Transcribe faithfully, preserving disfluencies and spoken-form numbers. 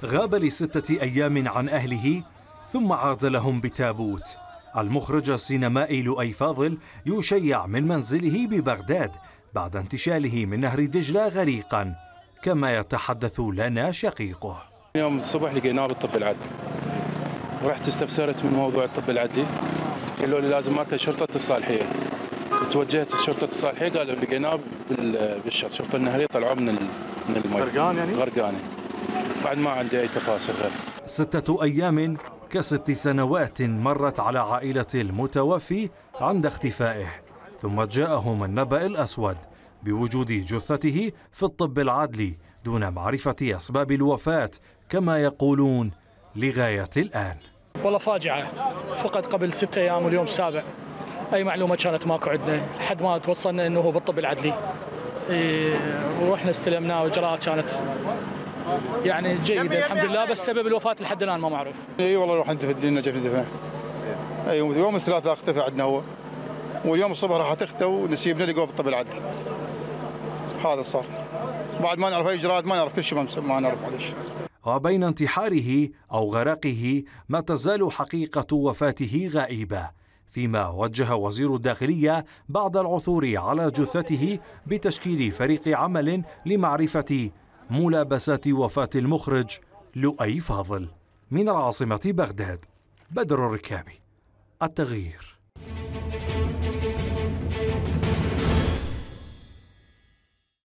غاب لستة أيام عن أهله ثم عاد لهم بتابوت. المخرج السينمائي لؤي فاضل يشيع من منزله ببغداد بعد انتشاله من نهر دجلة غريقا، كما يتحدث لنا شقيقه. يوم الصبح لقيناه بالطب العدلي، ورحت استفسرت من موضوع الطب العدلي، قالوا لي لازم مركز شرطة الصالحية. توجهت لشرطة الصالحية قالوا لقيناه بالشط شرطة النهرية، طلعوه من من المي غرقان يعني؟ غرقاني. بعد ما عندي أي تفاصيل غير. ستة أيام كست سنوات مرت على عائلة المتوفي عند اختفائه، ثم جاءهم النبأ الأسود بوجود جثته في الطب العدلي دون معرفة أسباب الوفاة كما يقولون لغاية الآن. والله فاجعة، فقد قبل ستة أيام واليوم السابع. أي معلومة كانت ماكو عندنا لحد ما توصلنا أنه هو بالطب العدلي. إيه ورحنا استلمناه وإجراءات كانت يعني جيدة الحمد لله، بس سبب الوفاة لحد الآن ما معروف. اي والله روح ندفع الدنيا جف ندفع. اي يوم الثلاثاء اختفى عندنا هو، واليوم الصبح راح تختفى ونسيبنا لقوه بالطب العدلي. هذا صار. بعد ما نعرف اي اجراءات، ما نعرف كل شيء، ما نعرف معلش. وبين انتحاره أو غرقه ما تزال حقيقة وفاته غائبة، فيما وجه وزير الداخلية بعد العثور على جثته بتشكيل فريق عمل لمعرفة ملابسات وفاة المخرج لؤي فاضل. من العاصمة بغداد، بدر الركابي، التغيير.